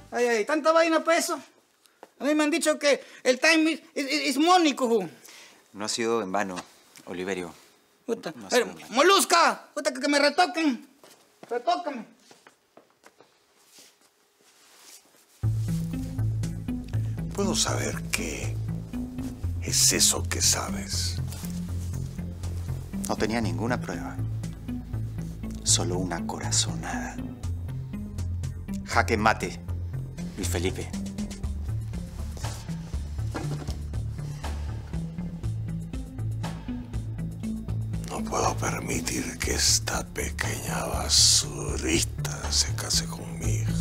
Ay, ay, tanta vaina para eso. A mí me han dicho que el time is money, cujú. No ha sido en vano, Oliverio. Puta. No A ver, ha sido en vano. Molusca, puta, que me retoquen. Retócame. ¿Puedo saber qué es eso que sabes? No tenía ninguna prueba. Solo una corazonada. Jaque mate, Luis Felipe. No puedo permitir que esta pequeña basurita se case con mi hija.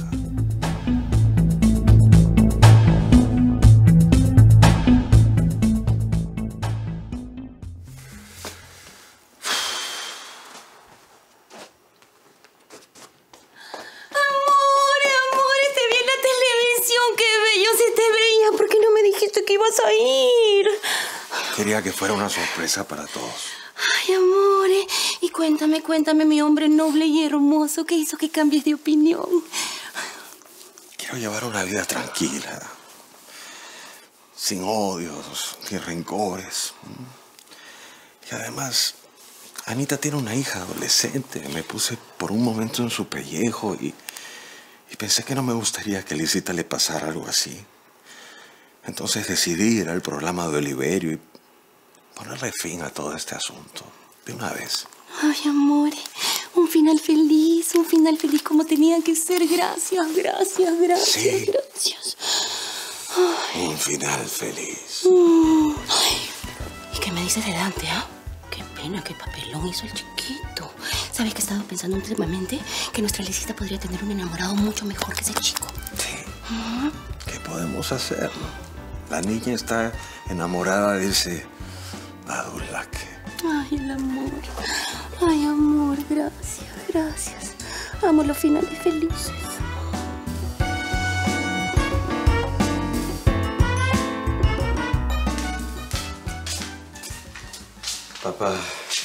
A ir. Quería que fuera una sorpresa para todos. Ay, amore. Y cuéntame, mi hombre noble y hermoso, ¿qué hizo que cambies de opinión? Quiero llevar una vida tranquila, sin odios ni rencores. Y además, Anita tiene una hija adolescente. Me puse por un momento en su pellejo y pensé que no me gustaría que a Lisita le pasara algo así. Entonces decidí ir al programa de Oliverio y ponerle fin a todo este asunto de una vez. Ay, amore, un final feliz como tenía que ser. Gracias. Sí. Gracias. Ay. Un final feliz. Ay. ¿Y qué me dices de Dante, ah? Qué pena, qué papelón hizo el chiquito. ¿Sabes que he estado pensando últimamente? Que nuestra Lisita podría tener un enamorado mucho mejor que ese chico. Sí. ¿Qué podemos hacer? La niña está enamorada de ese adulaque. Ay, el amor. Ay, amor, gracias. Amo los finales felices. Papá,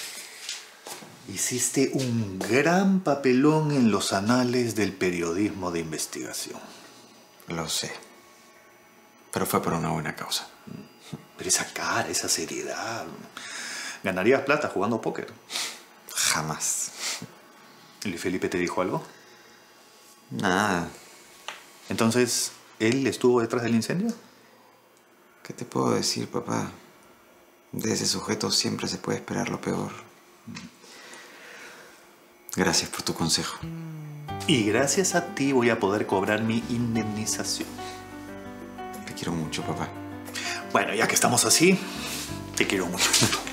hiciste un gran papelón en los anales del periodismo de investigación. Lo sé. Pero fue por una buena causa. Pero esa cara, esa seriedad. ¿Ganarías plata jugando póker? Jamás. ¿Y Felipe te dijo algo? Nada. Entonces, ¿él estuvo detrás del incendio? ¿Qué te puedo decir, papá? De ese sujeto siempre se puede esperar lo peor. Gracias por tu consejo. Y gracias a ti voy a poder cobrar mi indemnización. Te quiero mucho, papá. Bueno, ya que estamos así, te quiero mucho.